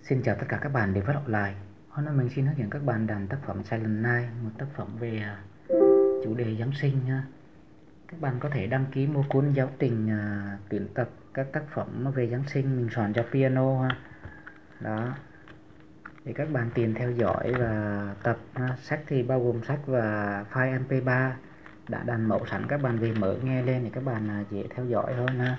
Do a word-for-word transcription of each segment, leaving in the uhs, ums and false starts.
Xin chào tất cả các bạn đến với Đọc Lại. Hôm nay mình xin hướng dẫn các bạn đàn tác phẩm Silent Night, một tác phẩm về chủ đề Giáng sinh nha. Các bạn có thể đăng ký mua cuốn giáo trình uh, tuyển tập các tác phẩm về Giáng sinh mình soạn cho piano ha. Đó. Để các bạn tìm theo dõi và tập ha. Sách thì bao gồm sách và file em pê ba đã đàn mẫu sẵn, các bạn về mở nghe lên để các bạn uh, dễ theo dõi hơn ha.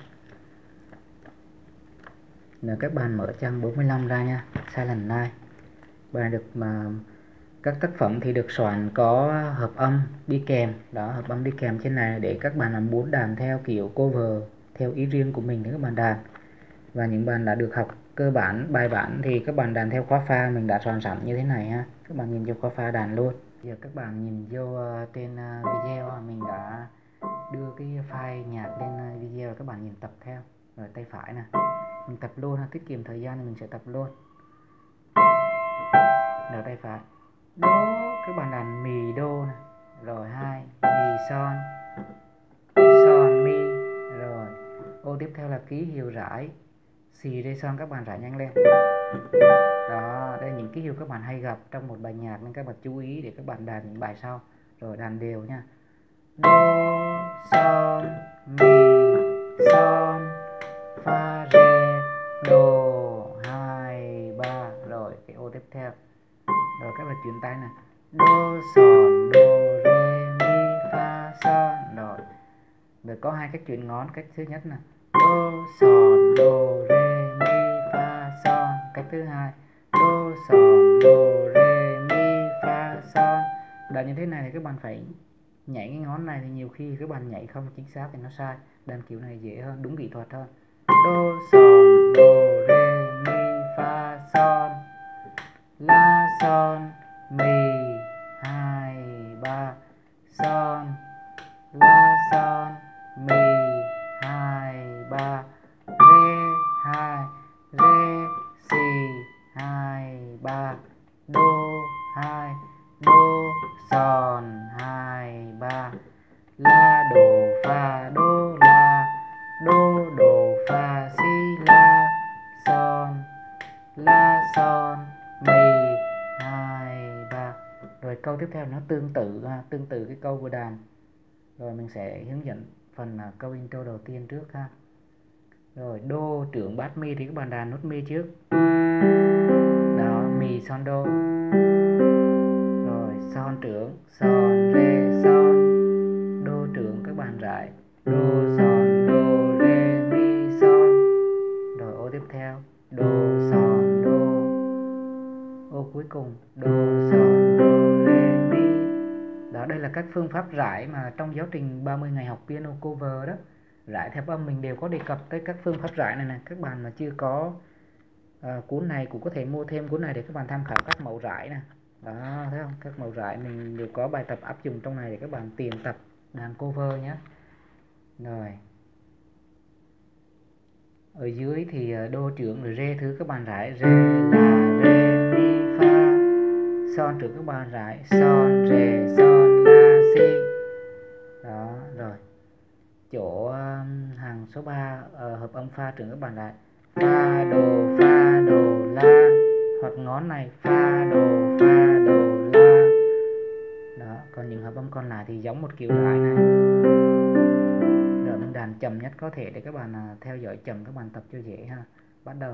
Là các bạn mở trang bốn mươi lăm ra nha, Silent Night. Bài được mà các tác phẩm thì được soạn có hợp âm đi kèm, đó, hợp âm đi kèm trên này để các bạn làm muốn đàn theo kiểu cover theo ý riêng của mình để các bạn đàn. Và những bạn đã được học cơ bản bài bản thì các bạn đàn theo khóa pha mình đã soạn sẵn như thế này ha. Các bạn nhìn vô khóa pha đàn luôn. Giờ các bạn nhìn vô uh, trên uh, video mình đã đưa cái file nhạc lên uh, video, các bạn nhìn tập theo. Rồi tay phải nè, mình tập luôn ha, tiết kiệm thời gian thì mình sẽ tập luôn. Rồi tay phải đô, các bạn đàn mì đô này. Rồi hai mì son, son mi. Rồi ô tiếp theo là ký hiệu rải xì rê son, các bạn rải nhanh lên. Đó, đây là những ký hiệu các bạn hay gặp trong một bài nhạc nên các bạn chú ý để các bạn đàn những bài sau. Rồi đàn đều nha. Đô son mi son fa rê đô hai ba. Rồi cái ô tiếp theo. Rồi các bạn chuyển tay này, đô son đô rê mi fa son. Rồi rồi có hai cách chuyển ngón. Cách thứ nhất là đô son đô rê mi fa son. Cách thứ hai đô son đô rê mi fa son. Đàn như thế này thì các bạn phải nhảy cái ngón này, thì nhiều khi các bạn nhảy không chính xác thì nó sai. Đàn kiểu này dễ hơn, đúng kỹ thuật hơn. Đô son đô rê mi fa son la son mi hai ba son la son mi hai ba rê hai rê xì hai ba đô hai đô son hai ba la đồ fa đô la đô đồ fa si la son la son mi hai ba. Rồi câu tiếp theo nó tương tự ha, tương tự cái câu vừa đàn. Rồi mình sẽ hướng dẫn phần là câu intro đầu tiên trước ha. Rồi đô trưởng bát mi thì các bạn đàn nốt mi trước. Đó, mi son đô. Rồi son trưởng, son rê son. Đô trưởng các bạn rải đô son đô rê mi son. Rồi ô tiếp theo đô son đô. Ô cuối cùng đô son đô rê mi. Đó, đây là các phương pháp rải mà trong giáo trình ba mươi ngày học piano cover đó. Rải theo âm mình đều có đề cập tới các phương pháp rải này nè. Các bạn mà chưa có uh, cuốn này cũng có thể mua thêm cuốn này để các bạn tham khảo các mẫu rải nè. Đó, thấy không? Các mẫu rải mình đều có bài tập áp dụng trong này để các bạn tìm tập đàn cover nhé. Rồi ở dưới thì đô trưởng rồi rê thứ các bạn rải rê la rê mi fa. Son trưởng các bạn rải son rê son la si. Đó, rồi chỗ um, hàng số ba uh, hợp âm pha trưởng các bạn rải fa đồ fa đồ la, hoặc ngón này fa đồ fa đồ la. Đó, còn những hợp âm còn lại thì giống một kiểu rải này. Rồi mình đàn chậm nhất có thể để các bạn uh, theo dõi chậm, các bạn tập cho dễ ha. Bắt đầu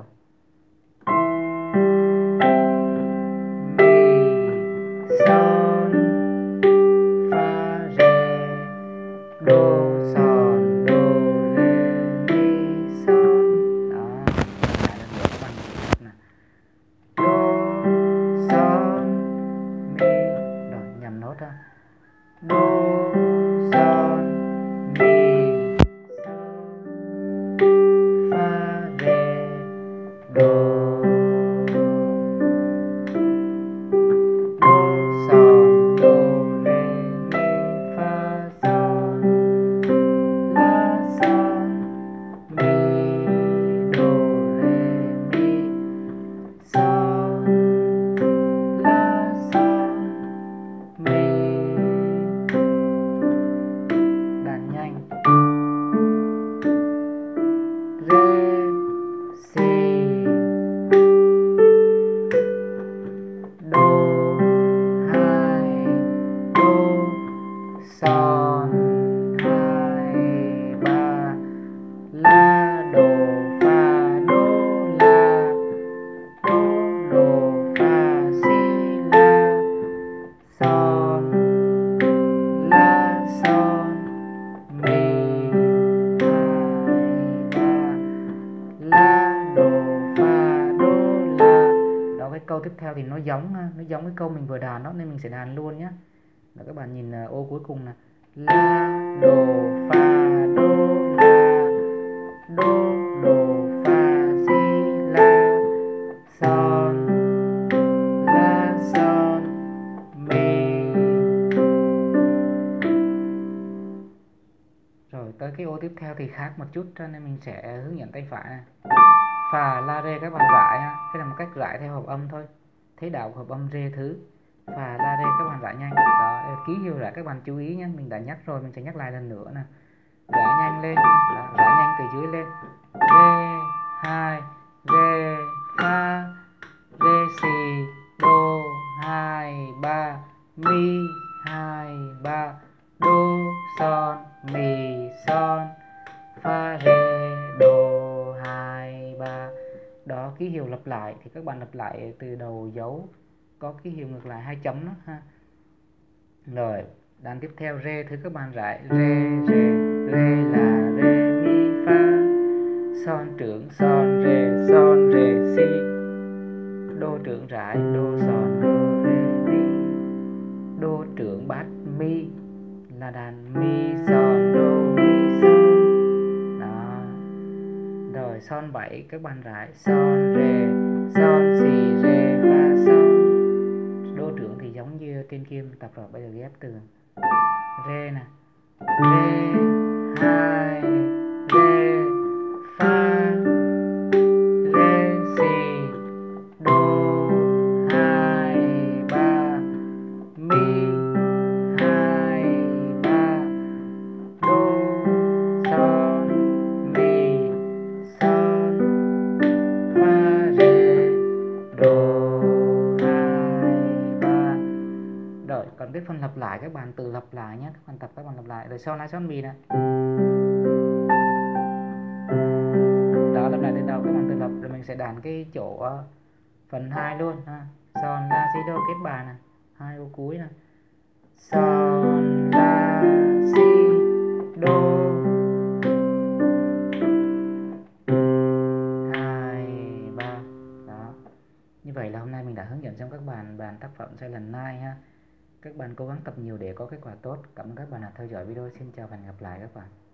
mi son fa rê đô son đô rê mi son. Đó, lại lần nữa các bạn tập nè, đô son mi. Rồi nhầm nốt ha, đô son mi son fa rê tiếp theo thì nó giống nó giống cái câu mình vừa đàn đó, nên mình sẽ đàn luôn nhé. Là các bạn nhìn ô cuối cùng là la đồ fa đô la đô đồ fa si la son la son mi. Rồi tới cái ô tiếp theo thì khác một chút, cho nên mình sẽ hướng dẫn tay phải này. Phà la rê các bạn rải ha, cái là một cách rải theo hợp âm thôi, thế đạo hợp âm rê thứ. Phà la rê các bạn rải nhanh đó, ký hiệu rải các bạn chú ý nhé, mình đã nhắc rồi, mình sẽ nhắc lại lần nữa nè. Rải nhanh lên, đó, rải nhanh từ dưới lên. Rê hai, rê fa, rê xì đô hai ba, mi hai ba, đô son mi son, fa rê đô hai ba. Đó, ký hiệu lặp lại thì các bạn lặp lại từ đầu dấu có ký hiệu ngược lại hai chấm đó ha. Rồi đàn tiếp theo rê thứ các bạn rải rê rê rê là rê mi fa, son trưởng son rê son rê si, đô trưởng rải đô son đô rê mi, đô trưởng bát mi là đàn mi son đô mi son đó. Rồi son bảy các bạn rải son rê son si rê fa son, đô trưởng thì giống như trên kia tập rồi, bây giờ ghép từ rê nè, rê hai, rê fa, rê si đô hai ba, mi hai ba, đô son mi son, fa rê đô hai ba. Rồi còn cái phần lặp lại các bạn tự lặp lại nhé, các bạn tập các bạn lặp lại. Rồi son la son mi nè, đó lặp lại đến đâu các bạn tự lập. Rồi mình sẽ đàn cái chỗ uh, phần hai luôn ha. Son la si đô kết bài nè, hai ô cuối nè, son la si đô hai ba. Đó, như vậy là hôm nay mình đã hướng dẫn xong các bạn bàn tác phẩm Silent Night ha. Các bạn cố gắng tập nhiều để có kết quả tốt. Cảm ơn các bạn đã theo dõi video. Xin chào và hẹn gặp lại các bạn.